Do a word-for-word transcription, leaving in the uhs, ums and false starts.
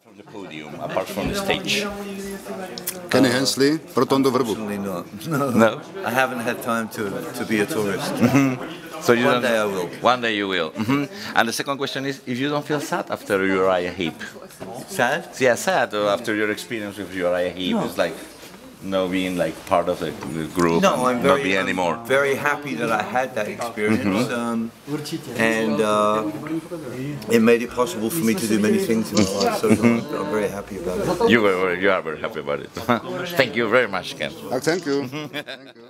From the podium, apart from the stage. Kenny Hensley, Rotondo Verboek. Certainly not. No. No? I haven't had time to, to be a tourist. So you One don't- day I will. One day you will. Mhm. And the second question is, if you don't feel sad after Uriah Heep? Sad? Yeah, sad uh, after your experience with Uriah Heep. No. It's like no being like part of the group. No, and I'm not very, be I'm anymore. very happy that I had that experience, um, and uh, it made it possible for me to do many things in my life. So I'm, I'm very happy about it. You were, you are very happy about it. Thank you very much, Ken. Ah, thank you. Thank you.